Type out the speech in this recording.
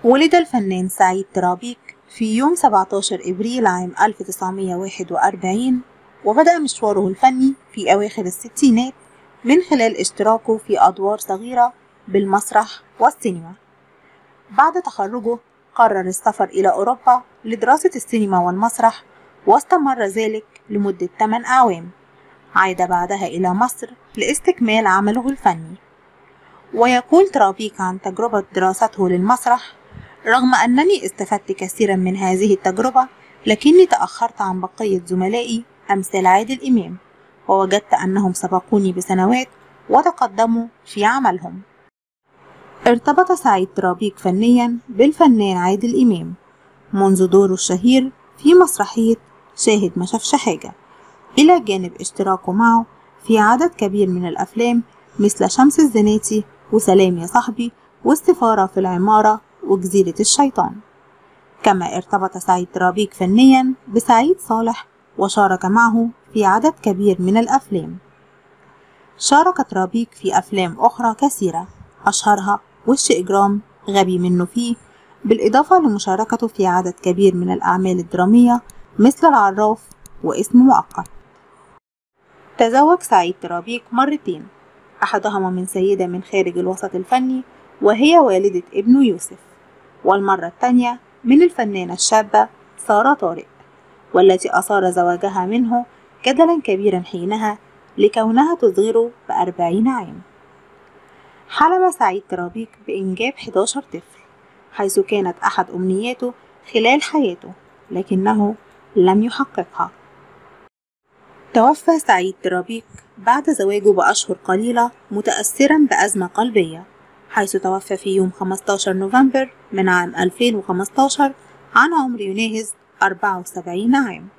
ولد الفنان سعيد ترابيك في يوم 17 إبريل عام 1941، وبدأ مشواره الفني في أواخر الستينات من خلال اشتراكه في أدوار صغيرة بالمسرح والسينما. بعد تخرجه قرر السفر إلى أوروبا لدراسة السينما والمسرح، واستمر ذلك لمدة 8 أعوام. عاد بعدها إلى مصر لاستكمال عمله الفني. ويقول ترابيك عن تجربة دراسته للمسرح: رغم أنني استفدت كثيرا من هذه التجربة، لكني تأخرت عن بقية زملائي أمثال عادل إمام، ووجدت أنهم سبقوني بسنوات وتقدموا في عملهم. ارتبط سعيد ترابيك فنيا بالفنان عادل إمام منذ دوره الشهير في مسرحية شاهد ما شافش حاجة، إلى جانب اشتراكه معه في عدد كبير من الأفلام مثل شمس الزناتي وسلام يا صاحبي والسفارة في العمارة وجزيرة الشيطان. كما ارتبط سعيد ترابيك فنيا بسعيد صالح وشارك معه في عدد كبير من الأفلام. شارك ترابيك في أفلام أخرى كثيرة، أشهرها وش إجرام، غبي منه فيه، بالإضافة لمشاركته في عدد كبير من الأعمال الدرامية مثل العراف واسم مؤقت. تزوج سعيد ترابيك مرتين، أحدهما من سيدة من خارج الوسط الفني وهي والدة ابنه يوسف، والمرة الثانية من الفنانة الشابة سارة طارق، والتي أثار زواجها منه جدلا كبيرا حينها لكونها تصغره ب40 عام. حلم سعيد ترابيك بإنجاب 11 طفل، حيث كانت أحد أمنياته خلال حياته، لكنه لم يحققها. توفى سعيد ترابيك بعد زواجه بأشهر قليلة متأثرا بأزمة قلبية، حيث توفى في يوم 15 نوفمبر من عام 2015 عن عمر يناهز 74 عام.